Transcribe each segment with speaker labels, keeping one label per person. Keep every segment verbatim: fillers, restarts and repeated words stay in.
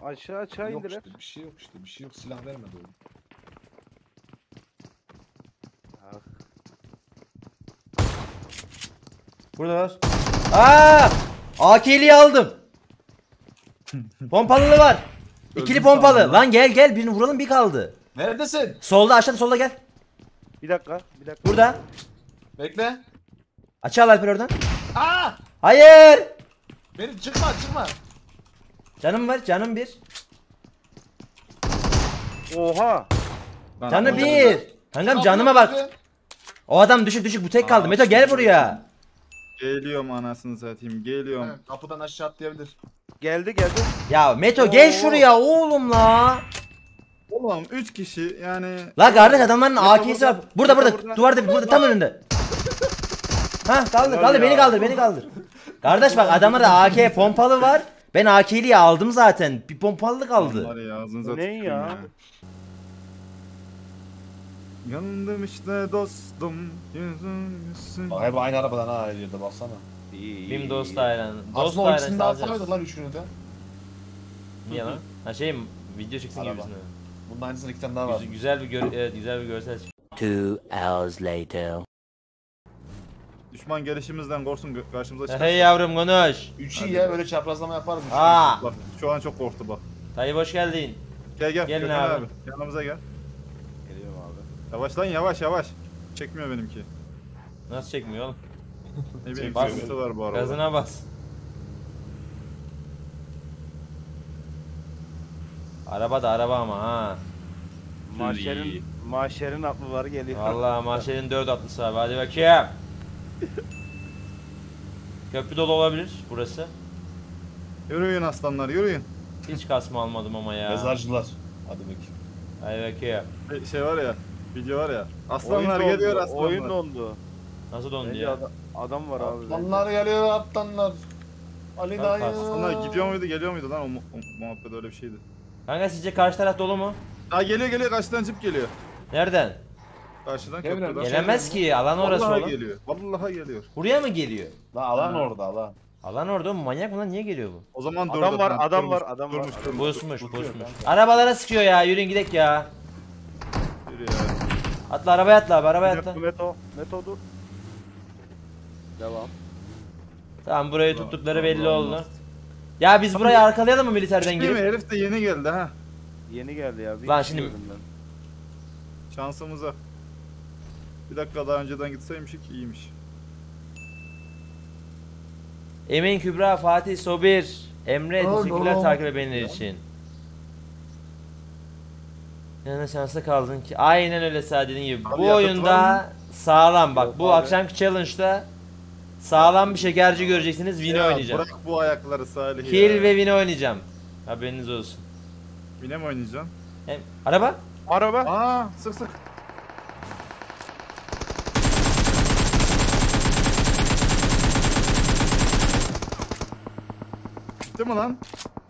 Speaker 1: Aşağı aşağı
Speaker 2: Yok
Speaker 1: indiler.
Speaker 2: işte bir şey yok işte bir şey yok silah vermedi oğlum.
Speaker 1: Ah.
Speaker 3: Burada var. Aa! A K'liyi aldım. Pompalılı var. İkili
Speaker 2: Öldüm
Speaker 3: pompalı.
Speaker 2: sandım
Speaker 3: Lan
Speaker 2: lan.
Speaker 3: gel gel birini vuralım bir kaldı.
Speaker 2: Neredesin?
Speaker 3: Solda aşağıda solda gel.
Speaker 1: Bir dakika, bir dakika.
Speaker 3: Burada.
Speaker 2: Bekle.
Speaker 3: Açı al Alper oradan.
Speaker 2: Aa!
Speaker 3: Hayır.
Speaker 2: Beni çıkma çıkma.
Speaker 3: Canım var canım bir.
Speaker 1: Oha!
Speaker 3: Canı
Speaker 2: Lan,
Speaker 3: bir. Kankam
Speaker 2: Lan,
Speaker 3: canıma
Speaker 2: bırak
Speaker 3: bak.
Speaker 2: bizi.
Speaker 3: O adam düşük düşük bu tek kaldı.
Speaker 4: Aa,
Speaker 3: Meto gel buraya.
Speaker 4: Geliyorum anasını satayım. Geliyorum.
Speaker 2: Evet, kapıdan aşağı atlayabilir.
Speaker 1: Geldi geldi.
Speaker 3: Ya Meto gel
Speaker 1: Oo.
Speaker 3: şuraya oğlum la.
Speaker 4: Oğlum üç kişi yani.
Speaker 3: La kardeş adamların A K'si var. Burada
Speaker 4: Burada,
Speaker 3: burada.
Speaker 4: burada.
Speaker 3: Duvarda burada tam önünde. Ha kaldır kaldır beni kaldır beni kaldır. Kardeş bak adamlarda A K pompalı var. Ben A K'liyi aldım zaten. Bir pompalı
Speaker 4: Var
Speaker 3: kaldı.
Speaker 4: ya ağzınıza
Speaker 1: Bu ne
Speaker 4: tüküreyim
Speaker 1: ya?
Speaker 4: Yandım işte dostum. Yüzüm yüzüm.
Speaker 2: Bak hep aynı arabadan ha her yerde baksana.
Speaker 1: İyi.
Speaker 3: Benim dost ayran. Dost
Speaker 2: Aslında o
Speaker 3: ayran
Speaker 2: ikisini de
Speaker 3: alacağız.
Speaker 2: alsaydık lan üçünü de.
Speaker 3: Niye lan? Ha şey mi? Video çıksın
Speaker 2: Araba.
Speaker 3: gibisine.
Speaker 2: Bunun aynısının iki tane daha var.
Speaker 3: Güzel, güzel bir gör evet, güzel bir görsel çıktı.
Speaker 5: Two hours later.
Speaker 4: Düşman gelişimizden korksun gö- karşımıza çıkar.
Speaker 3: Hey yavrum konuş.
Speaker 2: Üç iyi ya böyle çaprazlama yaparız. üç
Speaker 3: Ha.
Speaker 4: Bak şu an çok korktu bak.
Speaker 3: Tayyip hoş geldin.
Speaker 4: Gel gel
Speaker 3: Gelin
Speaker 4: Gökhan
Speaker 3: abi.
Speaker 4: abi. Yanımıza gel.
Speaker 1: Geliyorum abi.
Speaker 4: Yavaş lan yavaş yavaş. Çekmiyor benimki.
Speaker 3: Nasıl çekmiyor oğlum?
Speaker 4: Ne bileyim
Speaker 3: Bas.
Speaker 4: sıkıntı var bu arada.
Speaker 3: Gazına bas. Araba da araba ama ha.
Speaker 1: Mahşerin, mahşerin atlıları geliyor.
Speaker 3: Vallahi mahşerin dört atlısı abi hadi bakayım. Köprü dolu olabilir burası.
Speaker 4: Yürüyün aslanlar yürüyün.
Speaker 3: Hiç kasma almadım ama ya.
Speaker 2: Mezarcılar. Hadi bakayım.
Speaker 3: Hadi bakayım.
Speaker 4: Şey- Şey var ya. Video var ya.
Speaker 1: Oyun
Speaker 4: Aslanlar
Speaker 1: dondu,
Speaker 4: geliyor aslanlar.
Speaker 1: Oyun dondu.
Speaker 3: Nasıl dondu
Speaker 1: Bence
Speaker 3: ya?
Speaker 1: adam, adam var abi.
Speaker 2: Atlanlar geliyor atlanlar. Ali
Speaker 3: Bak,
Speaker 2: dayı.
Speaker 4: Aslanlar gidiyor muydu geliyor muydu lan o, mu- o muhabbet öyle bir şeydi.
Speaker 3: Kanka sizce karşı taraf dolu mu?
Speaker 4: Aa geliyor geliyor karşıdan cip geliyor.
Speaker 3: Nereden?
Speaker 4: Karşıdan
Speaker 2: Gel
Speaker 4: köprüden.
Speaker 2: biraz.
Speaker 3: Gelemez ki alan orası
Speaker 4: Vallahi
Speaker 3: oğlum.
Speaker 4: geliyor. Vallahi geliyor.
Speaker 3: Buraya mı geliyor?
Speaker 2: Lan alan
Speaker 4: Ha.
Speaker 2: orada alan.
Speaker 3: Alan orada mı? Manyak mı lan niye geliyor bu?
Speaker 4: O zaman
Speaker 1: Adam
Speaker 4: durdu.
Speaker 1: var,
Speaker 4: Ha,
Speaker 1: adam
Speaker 4: durmuş,
Speaker 1: var, adam var.
Speaker 4: durmuş, durmuş.
Speaker 3: Bozmuş
Speaker 2: tutuyor
Speaker 3: bozmuş.
Speaker 2: kanka.
Speaker 3: Arabalara sıkıyor ya yürüyün gidek ya.
Speaker 4: Yürü ya.
Speaker 3: Atla arabaya atla abi arabaya atla.
Speaker 1: Meto, Meto dur. Devam.
Speaker 3: Tamam burayı tuttukları belli
Speaker 4: Allah
Speaker 3: oldu.
Speaker 4: Allah.
Speaker 3: Ya biz burayı arkalayalım mı militerden
Speaker 4: Değil mi?
Speaker 3: girip?
Speaker 4: Herif de yeni geldi ha.
Speaker 1: Yeni geldi ya. bir
Speaker 3: Lan
Speaker 1: kişi
Speaker 3: şimdi-
Speaker 1: gördüm ben.
Speaker 4: Şansımıza. Bir dakika daha önceden gitseymişik iyiymiş.
Speaker 3: Emin Kübra, Fatih, Sobir, Emre
Speaker 2: Aa,
Speaker 3: teşekkürler
Speaker 2: no.
Speaker 3: takip edenler için. Yani şanslı kaldın ki. Aynen öyle Sadi dediğin gibi.
Speaker 4: Abi
Speaker 3: Bu
Speaker 4: yakıt
Speaker 3: oyunda
Speaker 4: var
Speaker 3: sağlam bak.
Speaker 2: Yok
Speaker 3: Bu
Speaker 2: abi.
Speaker 3: akşamki challenge'da sağlam bir şekerci göreceksiniz. Win'i
Speaker 4: Ya
Speaker 3: oynayacağım.
Speaker 4: Bırak bu ayakları Salih
Speaker 3: Kill
Speaker 4: ya.
Speaker 3: ve Win'i oynayacağım. Haberiniz olsun.
Speaker 4: Yine mi oynayacaksın?
Speaker 3: Hem, araba?
Speaker 1: Araba.
Speaker 4: Aa sık sık. Gitti mi lan?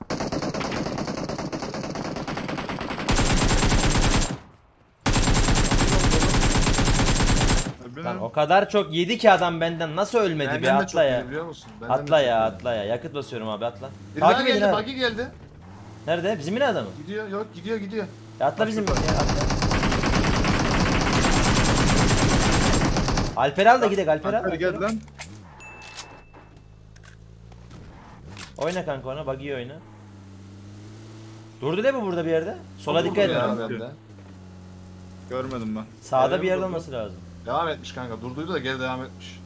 Speaker 4: Benim-
Speaker 3: Lan o kadar çok yedi ki adam benden nasıl ölmedi bir
Speaker 2: Benden de çok
Speaker 3: atla ya.
Speaker 2: iyi biliyor musun? Benden de
Speaker 3: Atla
Speaker 2: çok
Speaker 3: ya
Speaker 2: iyi.
Speaker 3: atla ya. Yakıt basıyorum abi atla.
Speaker 2: Biri daha
Speaker 3: Takip edin
Speaker 2: geldi
Speaker 3: abi.
Speaker 2: buggy geldi.
Speaker 3: Nerede? Bizim yine adamı.
Speaker 2: Gidiyor yok gidiyor gidiyor.
Speaker 3: Ya atla bizim. Ya, atla. Alper al da gidek Alper al.
Speaker 4: Alper
Speaker 3: Alper al.
Speaker 4: gel lan.
Speaker 3: Oyna kanka ona buggy oyna. Durdu değil mi burada bir yerde? Sola dikkat edin.
Speaker 2: Ya
Speaker 4: ya.
Speaker 2: bende.
Speaker 4: Görmedim ben.
Speaker 3: Sağda
Speaker 4: Nereye
Speaker 3: bir yerde
Speaker 4: durdu?
Speaker 3: olması lazım.
Speaker 2: Devam etmiş kanka. Durduydu da geri devam etmiş.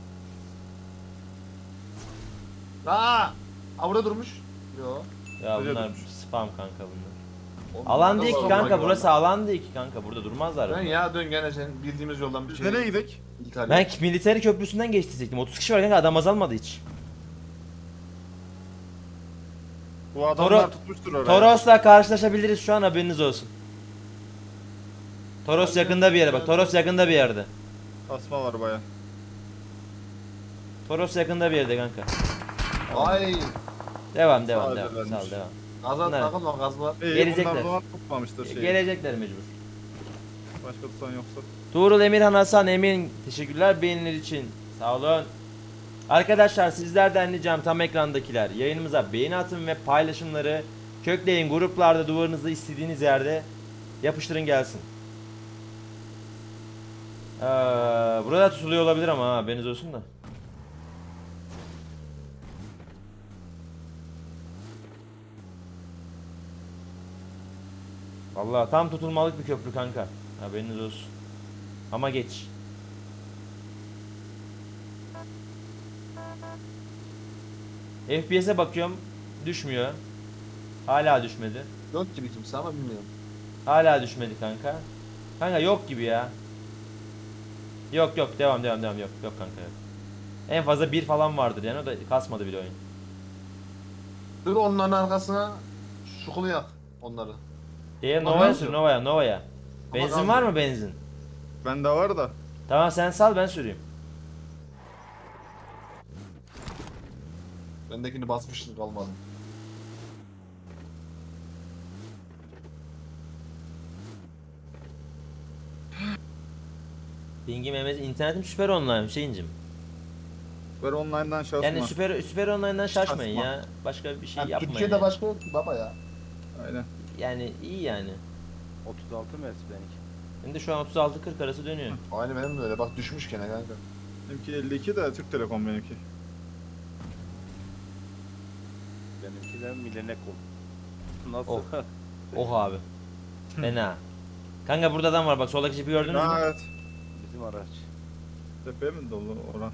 Speaker 2: Aa! Aa burada durmuş. Yo.
Speaker 3: Ya
Speaker 4: Nereye
Speaker 3: bunlar
Speaker 4: durmuş?
Speaker 3: spam kanka bunlar.
Speaker 2: Oğlum,
Speaker 3: Alan
Speaker 2: burada
Speaker 3: değil ki
Speaker 2: var,
Speaker 3: kanka
Speaker 2: buggy
Speaker 3: burası
Speaker 2: var.
Speaker 3: alan değil ki kanka burada durmazlar.
Speaker 2: Dön
Speaker 3: bunlar.
Speaker 2: ya dön gene senin bildiğimiz yoldan bir
Speaker 4: Biz
Speaker 2: şey.
Speaker 4: nereye gidek?
Speaker 2: İtalya.
Speaker 3: Ben militeri köprüsünden geçtiyecektim. otuz kişi var kanka adam azalmadı hiç.
Speaker 4: Bu adamlar
Speaker 3: Toro-
Speaker 4: tutmuştur oraya.
Speaker 3: Toros'la karşılaşabiliriz şu an haberiniz olsun. Toros yakında bir yere bak. Toros yakında bir yerde.
Speaker 4: Asma var baya.
Speaker 3: Toros yakında bir yerde kanka.
Speaker 2: Ay.
Speaker 3: Devam devam
Speaker 4: Sağ
Speaker 3: devam.
Speaker 4: vermiş.
Speaker 3: Sağ ol devam.
Speaker 2: Gaza
Speaker 3: Bunlar-
Speaker 2: takılma gaz var.
Speaker 4: İyi
Speaker 3: Gelecekler.
Speaker 4: bunlar zaman tutmamıştır şeyi.
Speaker 3: Gelecekler mecbur.
Speaker 4: Başka tutan yoksa.
Speaker 3: Tuğrul Emirhan Hasan Emin teşekkürler beğeniler için. Sağ olun. Arkadaşlar sizlerden ricam tam ekrandakiler yayınımıza beğeni atın ve paylaşımları Kökleyin gruplarda, duvarınızda, istediğiniz yerde yapıştırın gelsin. Ee, burada tutuluyor olabilir ama ha, haberiniz olsun da. Vallahi tam tutulmalık bir köprü kanka. Haberiniz olsun. Ama geç. F P S'e bakıyorum. Düşmüyor. Hala düşmedi.
Speaker 2: Yok gibi kimse ama bilmiyorum.
Speaker 3: Hala düşmedi kanka. Kanka yok gibi ya. Yok yok devam devam devam yok yok kanka yok. En fazla bir falan vardır yani, o da kasmadı bile oyun.
Speaker 2: Dur onların arkasına şukulu yak onları.
Speaker 3: Şeye
Speaker 2: Tamam.
Speaker 3: Nova'ya sür Nova'ya Nova'ya. Benzin
Speaker 2: kaldı.
Speaker 3: var mı benzin?
Speaker 4: Bende var da.
Speaker 3: Tamam sen sal ben süreyim.
Speaker 2: Bendekini basmıştım kalmadı.
Speaker 3: Pingim emez internetim süper online Hüseyin'cim.
Speaker 4: Ver online'dan şansma.
Speaker 3: Yani süper süper online'dan şaşmayın
Speaker 4: Şaşma.
Speaker 3: ya. Başka bir şey
Speaker 2: Yani
Speaker 3: yapmayın.
Speaker 2: Türkiye'de
Speaker 3: yani.
Speaker 2: başka yok ki baba ya.
Speaker 4: Aynen.
Speaker 3: Yani iyi yani.
Speaker 1: otuz altı mes benimki.
Speaker 3: Benim de şu an otuz altı kırk arası dönüyor.
Speaker 2: Aynı benim de öyle. Bak düşmüş gene kanka.
Speaker 4: Benimki elli iki de Türk Telekom benimki.
Speaker 1: Benimki de Milenekom. Nasıl?
Speaker 3: Oh. Oh abi. Fena. Kanka burada adam var bak, soldaki jipi gördünüz
Speaker 4: Ha,
Speaker 3: mü?
Speaker 4: evet.
Speaker 1: Bizim araç.
Speaker 4: Tepeye mi dolu oran?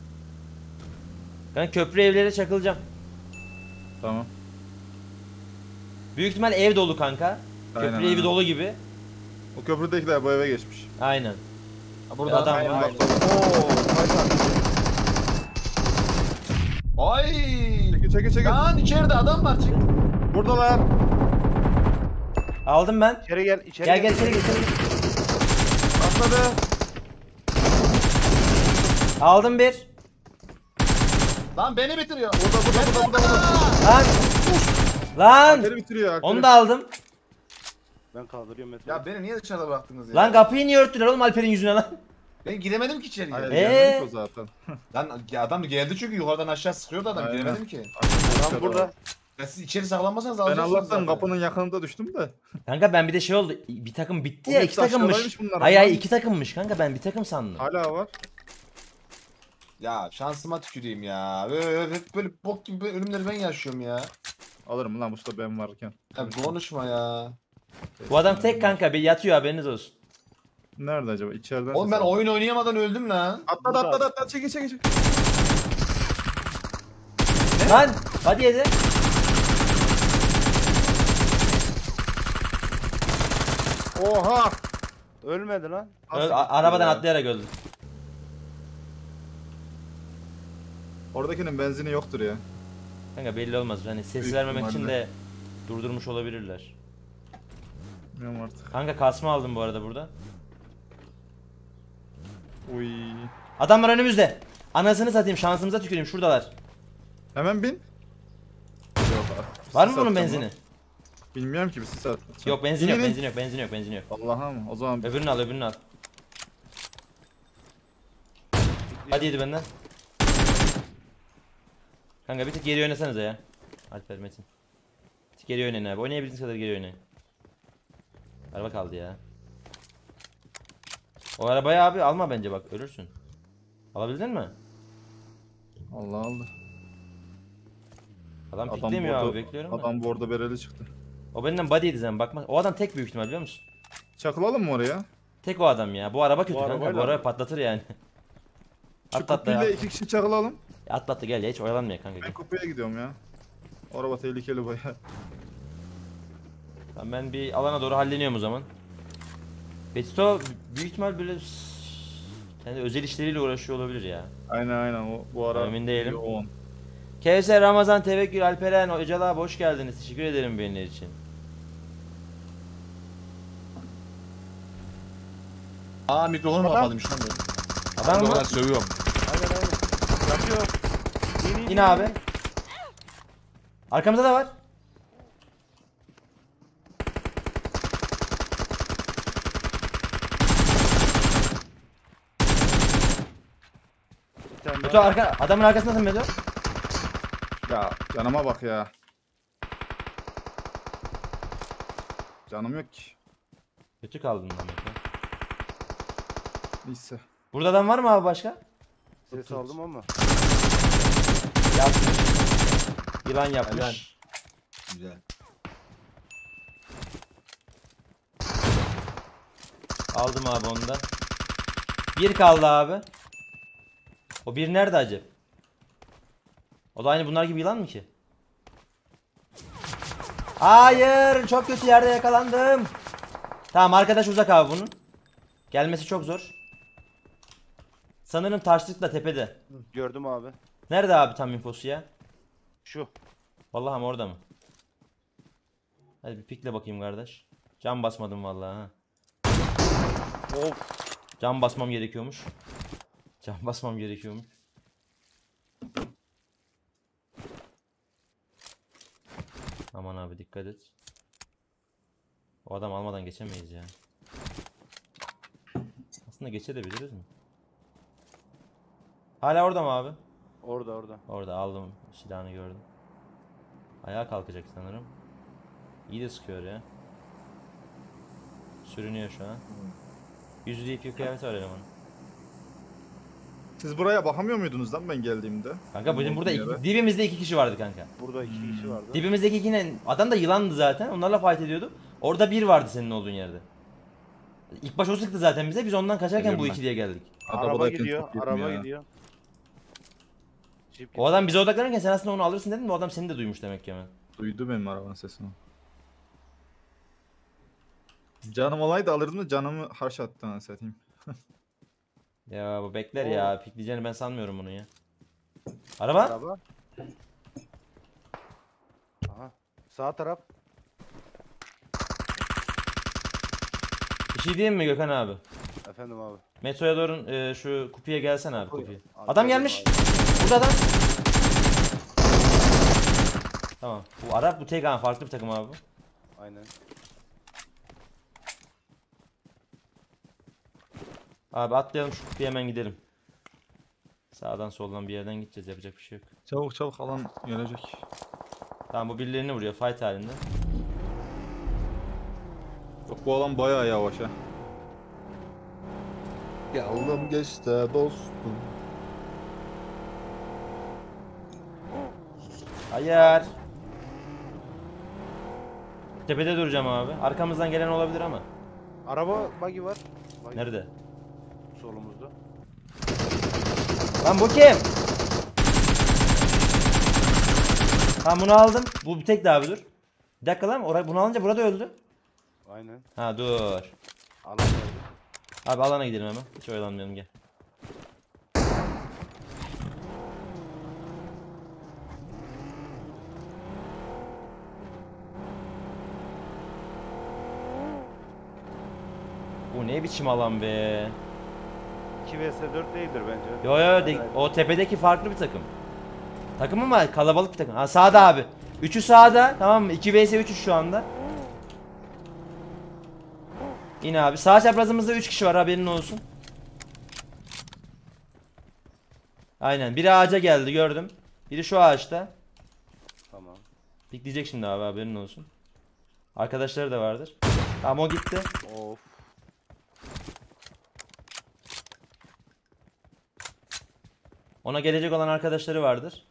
Speaker 3: Ben köprü evlere çakılacağım.
Speaker 4: Tamam.
Speaker 3: Büyük ihtimal ev dolu kanka. Köprü
Speaker 4: Aynen,
Speaker 3: evi
Speaker 4: aynen.
Speaker 3: dolu gibi.
Speaker 4: O köprüdekiler bu eve geçmiş.
Speaker 3: Aynen.
Speaker 2: Ha, burada
Speaker 3: Adam
Speaker 2: Aynen.
Speaker 3: var.
Speaker 4: Oo,
Speaker 2: Ay!
Speaker 4: çekil çekil çekil.
Speaker 2: Lan içeride adam var çık.
Speaker 4: Buradalar.
Speaker 3: Aldım ben.
Speaker 1: İçeri gel, içeri
Speaker 3: Gel gel içeri gel. içeri gel.
Speaker 4: Atladı.
Speaker 3: Aldım bir.
Speaker 2: Lan beni bitiriyor.
Speaker 4: Burada burada burada burada. burada.
Speaker 3: Lan. Lan.
Speaker 4: Akeri bitiriyor akeri.
Speaker 3: Onu da aldım.
Speaker 1: Ben kaldırıyorum Mete.
Speaker 2: Ya beni niye dışarıda bıraktınız ya?
Speaker 3: Lan kapıyı niye örttüler oğlum Alper'in yüzüne lan?
Speaker 2: Ben giremedim ki içeriye.
Speaker 4: Hayır,
Speaker 3: Ee?
Speaker 4: gelmedik o zaten.
Speaker 2: Lan adam geldi çünkü yukarıdan aşağı sıkıyordu adam.
Speaker 4: Aynen.
Speaker 2: Giremedim ki.
Speaker 1: Adam burada.
Speaker 2: Ya siz içeri saklanmasanız
Speaker 4: Ben
Speaker 2: alacaksınız
Speaker 4: Allah'tan
Speaker 2: zaten.
Speaker 4: kapının yakınında düştüm de.
Speaker 3: Kanka ben bir de şey oldu. Bir takım bitti
Speaker 4: O
Speaker 3: ya,
Speaker 4: hepsi
Speaker 3: iki takımmış.
Speaker 4: aşağıdaymış bunlar
Speaker 3: Hayır
Speaker 4: ama.
Speaker 3: hayır iki takımmış kanka, ben bir takım sandım.
Speaker 4: Hala var.
Speaker 2: Ya şansıma tüküreyim ya. Böyle, hep böyle bok gibi böyle ölümleri ben yaşıyorum ya.
Speaker 4: Alırım lan bu da ben varken.
Speaker 2: Ya konuşma ya.
Speaker 3: Bu adam tek kanka, bir yatıyor haberiniz olsun.
Speaker 4: Nerede acaba? İçeriden.
Speaker 2: Oğlum ben
Speaker 4: ses aldım.
Speaker 2: oyun oynayamadan öldüm lan.
Speaker 4: Atladı atladı atladı. Çekil çekil çekil.
Speaker 3: Lan hadi yedi.
Speaker 4: Oha.
Speaker 1: Ölmedi lan.
Speaker 3: Öl- a- arabadan atlayarak öldü.
Speaker 4: Oradakinin benzini yoktur ya.
Speaker 3: Kanka belli olmaz. Hani ses
Speaker 4: Büyük
Speaker 3: vermemek için
Speaker 4: ihtimalle.
Speaker 3: de durdurmuş olabilirler.
Speaker 4: Bilmiyorum artık.
Speaker 3: Kanka kasma aldım bu arada burada.
Speaker 4: Uy.
Speaker 3: Adamlar önümüzde. Anasını satayım, şansımıza tüküreyim, şuradalar.
Speaker 4: Hemen bin. Yok abi.
Speaker 3: Var mı
Speaker 4: Sis
Speaker 3: bunun
Speaker 4: atacağım
Speaker 3: benzini?
Speaker 4: lan. Bilmiyorum ki bir sis at.
Speaker 3: Yok benzin yok,
Speaker 4: İnin.
Speaker 3: benzin yok, benzin yok, benzin yok.
Speaker 4: Allah'ım o zaman
Speaker 3: Öbürünü al, öbürünü al. Hadi yedi benden. Kanka bir tık geri oynasanıza ya. Alper Metin. Bir tık geri oynayın abi. Oynayabildiğiniz kadar geri oynayın. Araba kaldı ya. O arabayı abi alma bence, bak ölürsün. Alabildin mi?
Speaker 4: Allah Allah.
Speaker 3: Adam
Speaker 4: Adam
Speaker 3: piklemiyor
Speaker 4: bordo,
Speaker 3: abi, bekliyorum da.
Speaker 4: adam bordo bereli çıktı.
Speaker 3: O benden body yedi zaten, bakma. O adam tek büyük ihtimal, biliyor musun?
Speaker 4: Çakılalım mı oraya?
Speaker 3: Tek o adam ya. Bu araba kötü
Speaker 1: Bu
Speaker 3: kanka. Bu
Speaker 1: arabayla
Speaker 3: araba
Speaker 1: mı?
Speaker 3: patlatır yani.
Speaker 4: Şu
Speaker 3: Atla atla ya.
Speaker 4: kupiyle iki kişi çakılalım.
Speaker 3: Atla atla gel ya, hiç oyalanmıyor kanka.
Speaker 4: Ben
Speaker 3: Gel.
Speaker 4: kupiye gidiyorum ya. O araba tehlikeli baya.
Speaker 3: Tamam, ben bir alana doğru halleniyorum o zaman. Betito büyük ihtimal böyle kendi özel işleriyle uğraşıyor olabilir ya.
Speaker 4: Aynen aynen o bu ara.
Speaker 3: Emin değilim.
Speaker 4: yoğun.
Speaker 3: Kevser, Ramazan, Tevekkül, Alperen, Öcal abi hoş geldiniz. Teşekkür ederim benimler için.
Speaker 2: Aa mikrofonu kapalıymış lan benim.
Speaker 3: Adam
Speaker 2: Ben
Speaker 3: mı?
Speaker 2: o kadar sövüyorum.
Speaker 1: Aynen aynen. Yapıyor. İn, in,
Speaker 3: Yine abi. Arkamızda da var.
Speaker 1: Bir tane
Speaker 3: Beto
Speaker 1: daha.
Speaker 3: arka, adamın arkasındasın Beto.
Speaker 4: Ya canıma bak ya. Canım yok ki.
Speaker 3: Kötü kaldın demek ya.
Speaker 4: Neyse.
Speaker 3: Burada adam var mı abi başka?
Speaker 1: Ses aldım ama.
Speaker 3: Yapmış. Yılan yapmış.
Speaker 2: Güzel.
Speaker 3: Aldım abi onu da. Bir kaldı abi. O bir nerede acaba? O da aynı bunlar gibi yılan mı ki? Hayır, çok kötü yerde yakalandım. Tamam, arkadaş uzak abi bunun. Gelmesi çok zor. Sanırım taşlıkla tepede.
Speaker 1: Gördüm abi.
Speaker 3: Nerede abi tam infosu ya?
Speaker 1: Şu.
Speaker 3: Vallahi mi orada mı? Hadi bir pikle bakayım kardeş. Cam basmadım vallahi ha.
Speaker 1: Of.
Speaker 3: Cam basmam gerekiyormuş. Cam basmam gerekiyormuş. Aman abi dikkat et. O adam almadan geçemeyiz ya. Aslında geçebiliriz mi? Hala orada mı abi?
Speaker 1: Orada orada.
Speaker 3: Orada aldım, silahını gördüm. Ayağa kalkacak sanırım. İyi de sıkıyor ya. Sürünüyor şu an. Yüzlü iki kıyafeti var elemanın.
Speaker 4: Siz buraya bakamıyor muydunuz lan ben geldiğimde?
Speaker 3: Kanka bizim burada
Speaker 4: Yere.
Speaker 3: iki, dibimizde iki kişi vardı kanka.
Speaker 1: Burada iki kişi vardı.
Speaker 3: Dibimizdeki yine adam da yılandı zaten. Onlarla fight ediyordu. Orada bir vardı senin olduğun yerde. İlk baş o sıktı zaten bize. Biz ondan kaçarken
Speaker 4: Geliyorum
Speaker 3: bu
Speaker 4: ben.
Speaker 3: ikiliye geldik.
Speaker 1: Araba
Speaker 4: Arabadayken
Speaker 1: gidiyor.
Speaker 4: çok yedim
Speaker 1: Araba
Speaker 4: ya.
Speaker 1: gidiyor. Jeep
Speaker 3: O adam bize odaklanırken sen aslında onu alırsın dedin de o adam seni de duymuş demek ki hemen.
Speaker 4: Duydu benim arabanın sesini. Canım olaydı alırdım da canımı harç attı anasını satayım.
Speaker 3: Ya bu bekler ya. Pikleyeceğini ben sanmıyorum bunu ya. Araba?
Speaker 1: Araba. Aha. Sağ taraf.
Speaker 3: Bir şey diyeyim mi Gökhan abi?
Speaker 1: Efendim abi.
Speaker 3: Metroya doğru e, şu kupiye gelsene abi kupiye.
Speaker 1: Abi,
Speaker 3: Adam
Speaker 1: abi,
Speaker 3: gelmiş.
Speaker 1: abi.
Speaker 3: Burada adam. Tamam. Bu Arap, bu tek, ha, farklı bir takım abi bu.
Speaker 1: Aynen.
Speaker 3: Abi atlayalım şu kupiye, hemen gidelim. Sağdan soldan bir yerden gideceğiz, yapacak bir şey yok.
Speaker 4: Çabuk çabuk alan gelecek.
Speaker 3: Tamam, bu birilerini vuruyor fight halinde.
Speaker 4: Yok bu alan bayağı yavaş ha.
Speaker 2: Yalım geçti dostum.
Speaker 3: Hayır. Tepede duracağım abi. Arkamızdan gelen olabilir ama.
Speaker 1: Araba buggy var. Buggy
Speaker 3: Nerede?
Speaker 1: solumuzda.
Speaker 3: Lan bu kim? Tamam, bunu aldım. Bu bir tek daha abi, dur. Bir dakika lan, orayı bunu alınca burada öldü.
Speaker 1: Aynen.
Speaker 3: Ha dur.
Speaker 1: Alan geldi.
Speaker 3: Abi alana gidelim hemen. Hiç oyalanmayalım, gel. Bu ne biçim alan be.
Speaker 1: iki vs dört değildir bence.
Speaker 3: Yo yo de- o tepedeki farklı bir takım. Takım ama kalabalık bir takım. Ha sağda abi. Üçü sağda, tamam mı? iki vs üçüz şu anda. İn abi. Sağ çaprazımızda üç kişi var, haberin olsun. Aynen. Biri ağaca geldi, gördüm. Biri şu ağaçta.
Speaker 1: Tamam.
Speaker 3: Pikleyecek şimdi abi, haberin olsun. Arkadaşları da vardır. Tamam, o gitti.
Speaker 1: Of.
Speaker 3: Ona gelecek olan arkadaşları vardır.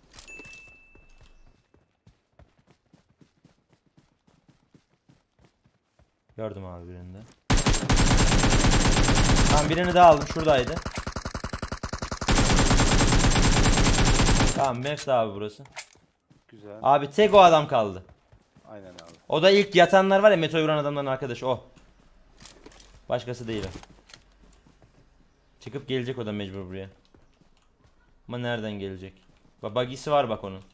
Speaker 3: Gördüm abi birini de. Tamam, birini daha aldım, şuradaydı. Tamam, Mevs abi burası.
Speaker 1: Güzel.
Speaker 3: Abi tek o adam kaldı.
Speaker 1: Aynen abi.
Speaker 3: O da ilk yatanlar var ya, Meto'yu vuran adamların arkadaşı o. Başkası değil o. Çıkıp gelecek o da mecbur buraya. Ama nereden gelecek? Bak bagisi var bak onun.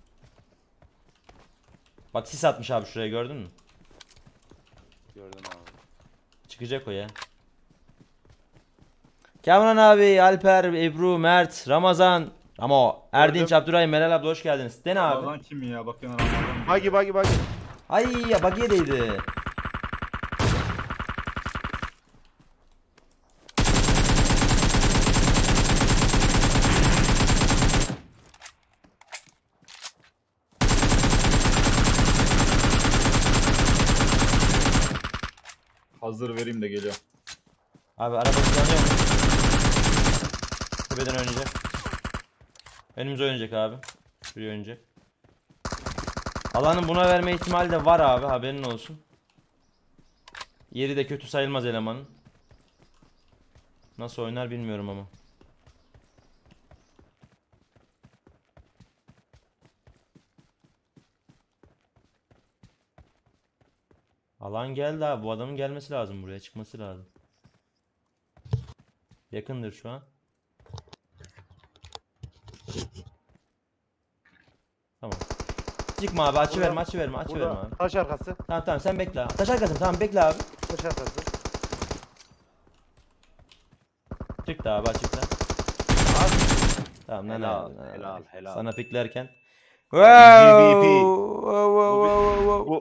Speaker 3: Bak sis atmış abi şuraya, gördün mü?
Speaker 1: Gördüm abi.
Speaker 3: Çıkacak o ya. Kamran abi, Alper, Ebru, Mert, Ramazan, Ramo, Erdinç, Abdurrahim, Meral abla hoş geldiniz. Dene abi.
Speaker 4: Ramazan kim ya? Bak yana Ramazan.
Speaker 1: Buggy buggy buggy.
Speaker 3: Ay ya bagiye değdi.
Speaker 4: Hazır vereyim de geliyor.
Speaker 3: Abi araba hızlanıyor mu? Tepeden oynayacak. Önümüze oynayacak abi. Şuraya oynayacak. Alanın buna verme ihtimali de var abi, haberin olsun. Yeri de kötü sayılmaz elemanın. Nasıl oynar bilmiyorum ama. Alan geldi abi, bu adamın gelmesi lazım, buraya çıkması lazım. Yakındır şu an. Tamam. Çıkma abi, açı verme, açı verme, açı verme
Speaker 6: Burada
Speaker 3: abi.
Speaker 6: taş arkası.
Speaker 3: Tamam tamam, sen bekle abi. Taş arkasın, tamam bekle abi.
Speaker 6: Taş arkası.
Speaker 3: Çıktı abi, açıkta. Tamam lan
Speaker 6: Helal,
Speaker 3: abi, lan
Speaker 6: helal,
Speaker 3: abi.
Speaker 6: helal.
Speaker 3: Sana piklerken.
Speaker 6: V P.
Speaker 3: Wow, wow, wow, wow, wow.
Speaker 6: Bu